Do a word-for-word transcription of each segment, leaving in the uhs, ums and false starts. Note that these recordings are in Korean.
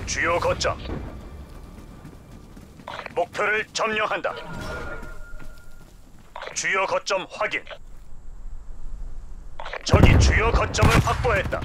주요 거점. 목표를 점령한다. 주요 거점 확인. 적이 주요 거점을 확보했다.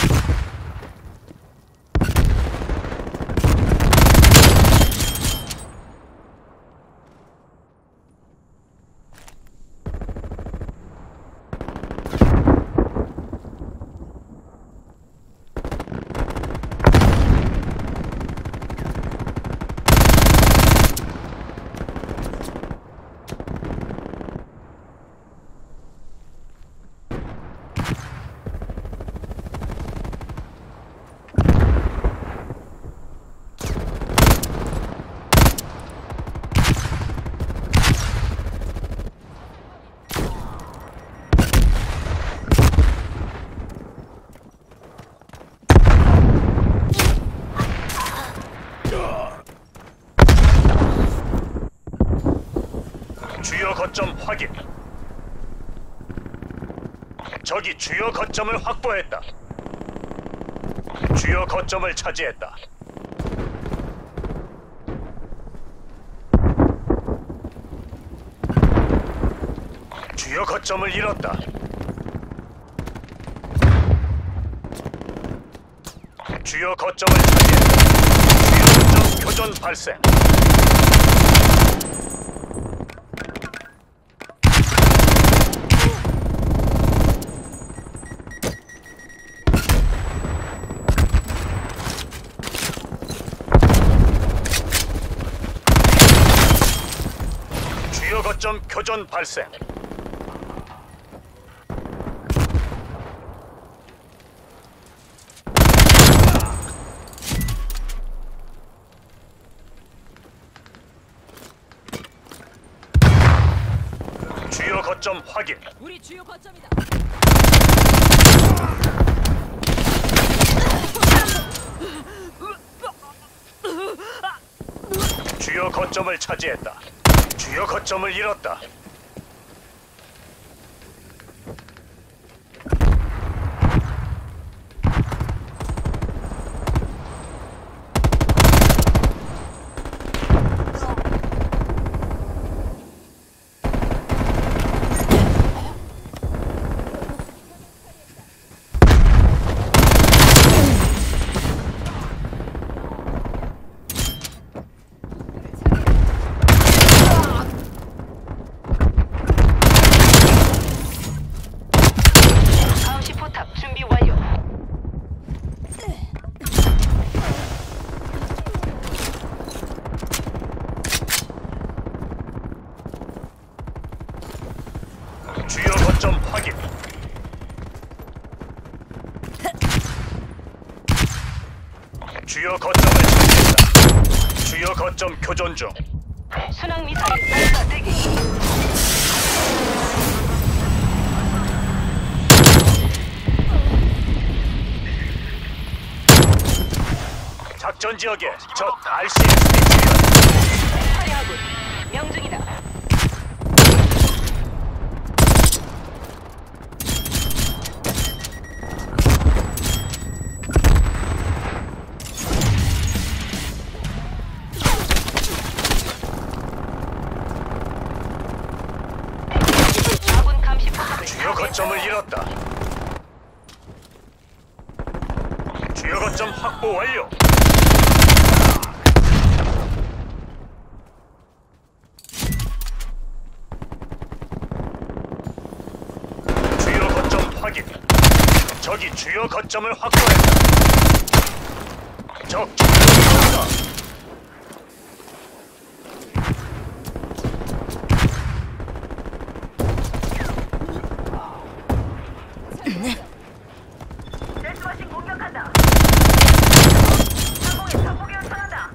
주요 거점 확인. 적이 주요 거점을 확보했다. 주요 거점을 차지했다. 주요 거점을 잃었다. 주요 거점을 차지했다. 주요 거점 교전 발생. 주요 거점 교전 발생. 주요 거점 확인. 우리 주요 거점이다. 주요 거점을 차지했다. 주요 거점을 잃었다. 준비 완료. 주요 거점 확인. 주요 거점을 차지했다. 주요 거점 교전 중. 순항 미사일 발사 대기. 작전 지역에 적 알씨에스피 주연. 화려하군. 명중이다. 아군 감시 포탑을 주요 거점을 잃었다. 주요 거점 확보 완료. 주요 거점 확인. 적이 주요 거점을 확보했다. 적 주요 데스머신 공격한다. 상공에 상공이 나타난다.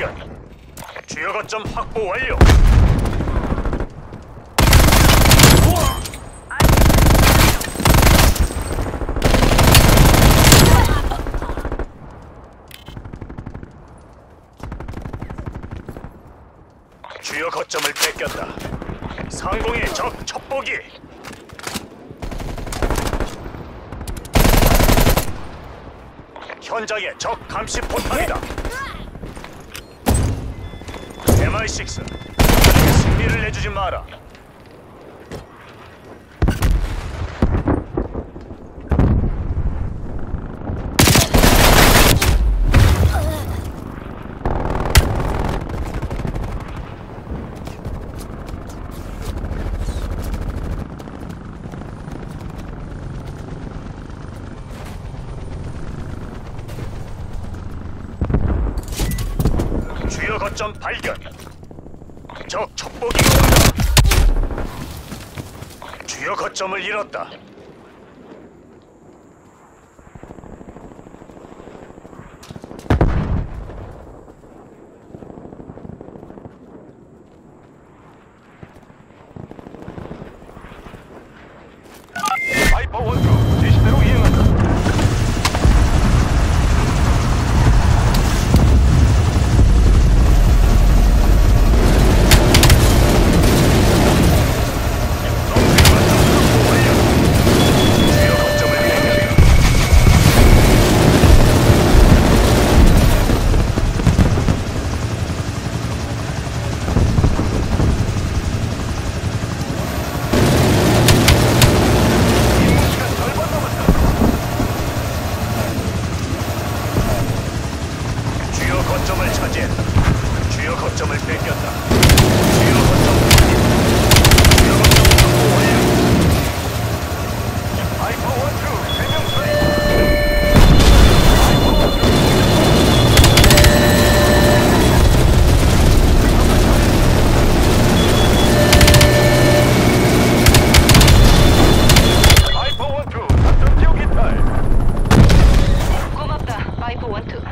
발견. 주요 거점 확보 완료. 주요 거점을 뺏겼다. 상공의 적 첩보기. 현장에 적 감시 포탑이다. 엠아이 식스, 승리를 내주지 마라. 주요 거점 발견. 적 첩보기가 온다. 주요 거점을 잃었다. 바이퍼 원투 지시대로 이행한다. 거점을 차지했다. 주요 거점을 뺏겼다. 주요 거점 확인. 주요 거점 확보 완료. 바이퍼 원투 세명 처리. 바이퍼 원투 작전 지역 이탈. 고맙다, 바이퍼 원투.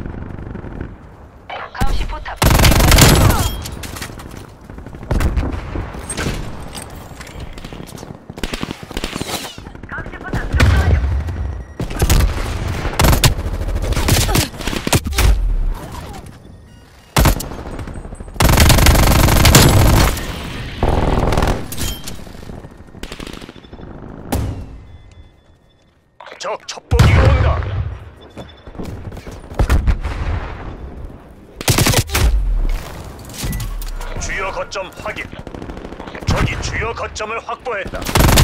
감시 포탑. 감시 포탑 종료하여. 적 첩보기가 온다. 주요 거점 확인. 적이 주요 거점을 확보했다.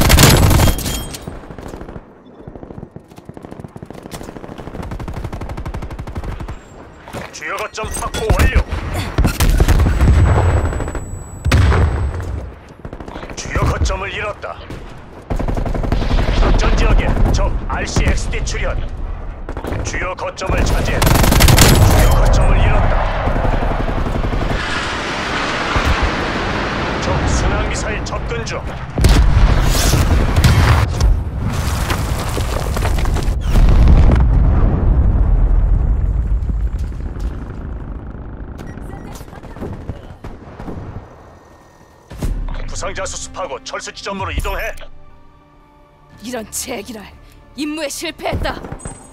주요 거점 확보 완료. 주요 거점을 잃었다. 작전 지역에 적 알씨엑스디 출현. 주요 거점을 차지했다. 주요 거점을 잃었다. 적 순항미사일 접근 중. 부상자 수습하고 철수 지점으로 이동해. 이런 제기랄! 임무에 실패했다!